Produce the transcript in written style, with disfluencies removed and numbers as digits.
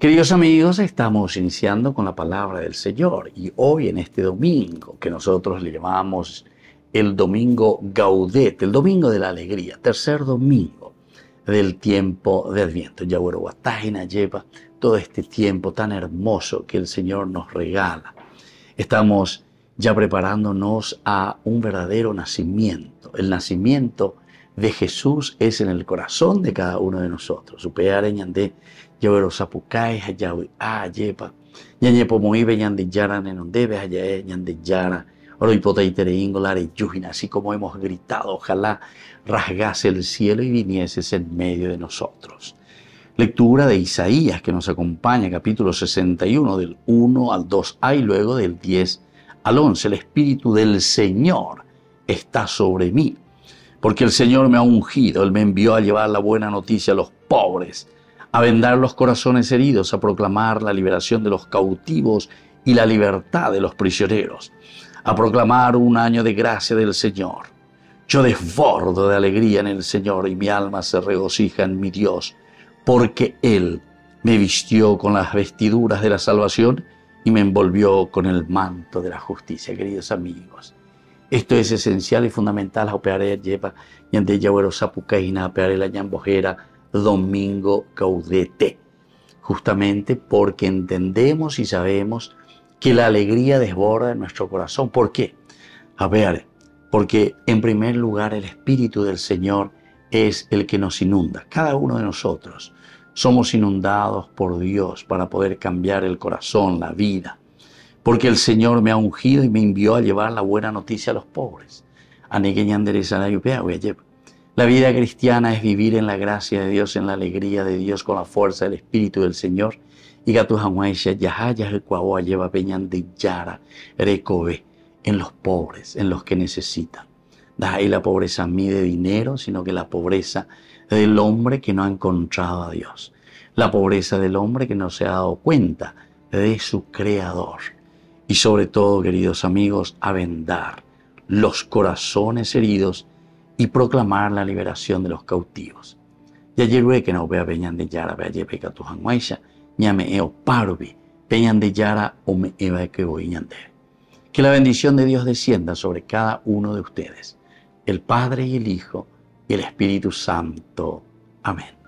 Queridos amigos, estamos iniciando con la palabra del Señor y hoy en este domingo que nosotros le llamamos el domingo Gaudete, el domingo de la alegría, tercer domingo del tiempo de Adviento. Yahuarohuatájina lleva todo este tiempo tan hermoso que el Señor nos regala. Estamos ya preparándonos a un verdadero nacimiento. El nacimiento de Jesús es en el corazón de cada uno de nosotros. Upeare ñandé, Yahuero Zapucay, Hayawi, Ayepa, Ñañepo Moibe, Ñande Yara, Nenondebe, Hayae, Ñande Yara, Oroipoteitere Ingolare, Yujina, así como hemos gritado, ojalá rasgase el cielo y vinieses en medio de nosotros. Lectura de Isaías que nos acompaña, capítulo 61, del 1 al 2a y luego del 10 al 11. El Espíritu del Señor está sobre mí, porque el Señor me ha ungido, Él me envió a llevar la buena noticia a los pobres, a vendar los corazones heridos, a proclamar la liberación de los cautivos y la libertad de los prisioneros, a proclamar un año de gracia del Señor. Yo desbordo de alegría en el Señor y mi alma se regocija en mi Dios, porque Él me vistió con las vestiduras de la salvación y me envolvió con el manto de la justicia. Queridos amigos, esto es esencial y fundamental. Opeare lleva ñande Yahuero Zapucaína, opeare la ñambojera, domingo Gaudete, justamente porque entendemos y sabemos que la alegría desborda en nuestro corazón. ¿Por qué? A ver, porque en primer lugar el Espíritu del Señor es el que nos inunda. Cada uno de nosotros somos inundados por Dios para poder cambiar el corazón, la vida. Porque el Señor me ha ungido y me envió a llevar la buena noticia a los pobres. La vida cristiana es vivir en la gracia de Dios, en la alegría de Dios, con la fuerza del Espíritu del Señor. Y en los pobres, en los que necesitan. Ahí la pobreza mide dinero, sino que la pobreza del hombre que no ha encontrado a Dios. La pobreza del hombre que no se ha dado cuenta de su Creador. Y sobre todo, queridos amigos, a vendar los corazones heridos y proclamar la liberación de los cautivos. Que la bendición de Dios descienda sobre cada uno de ustedes, el Padre y el Hijo y el Espíritu Santo. Amén.